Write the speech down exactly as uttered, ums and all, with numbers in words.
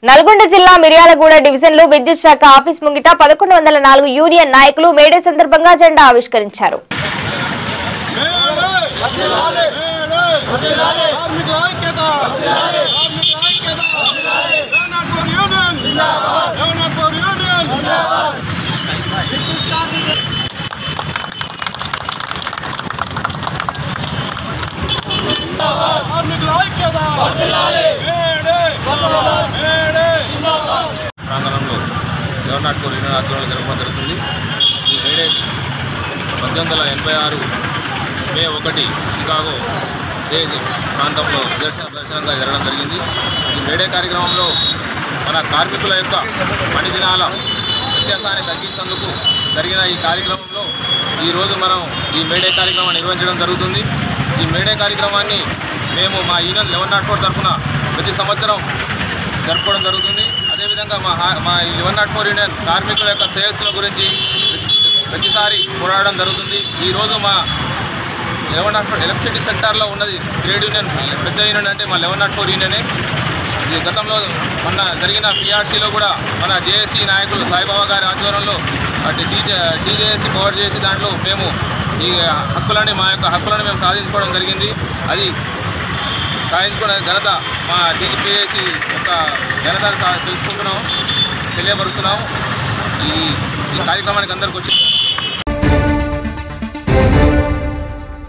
నల్గొండ జిల్లా మిర్యాలగూడ డివిజన్ లో విద్యుత్ శాఖ ఆఫీస్ ముంగిట పదకొండు వందల నాలుగు యూనియన్ నాయకులు మేడే సందర్భంగా జెండా ఆవిష్కరించారు. ప్రాంగణంలో లెవెనాట్పూర్ యూనియన్ ఆధ్వర్యంలో జరపడం జరుగుతుంది. ఈ మేడే పద్దెనిమిది వందల ఎనభై ఆరు మే ఒకటి చికాగో డే ప్రాంతంలో నిదర్శన ప్రదర్శనంగా జరగడం జరిగింది. ఈ మేడే కార్యక్రమంలో మన కార్మికుల యొక్క పని దినాల వ్యత్యాసాన్ని తగ్గించేందుకు జరిగిన ఈ కార్యక్రమంలో ఈరోజు మనం ఈ మేడే కార్యక్రమాన్ని నిర్వహించడం జరుగుతుంది. ఈ మేడే కార్యక్రమాన్ని మేము మా యూనియన్ లెవెన్ నాట్ ఫోర్ తరఫున ప్రతి సంవత్సరం జరుపుకోవడం జరుగుతుంది. అదేవిధంగా మా మా లెవెన్ నాట్ ఫోర్ యూనియన్ కార్మికుల యొక్క శ్రేయస్సుల గురించి ప్రతిసారి పోరాడడం జరుగుతుంది. ఈరోజు మా లెవెన్ నాట్ ఫోర్ ఎలక్ట్రిసిటీ సెక్టార్లో ఉన్నది ట్రేడ్ యూనియన్, పెద్ద యూనియన్ అంటే మా లెవెన్ నాట్ ఫోర్ యూనియనే. ఈ గతంలో మొన్న జరిగిన పిఆర్సీలో కూడా మన జేఏసీ నాయకులు సాయిబాబా గారి ఆధ్వర్యంలో అటు టీజే టీజేఏసీ పవర్ చేసి దాంట్లో మేము ఈ హక్కులని మా యొక్క హక్కులను మేము సాధించుకోవడం జరిగింది. అది సాధించుకునే ఘనత మా టీజేసీ యొక్క ఘనతను తెలుసుకుంటున్నాము, తెలియపరుస్తున్నాము. ఈ ఈ కార్యక్రమానికి అందరికి వచ్చి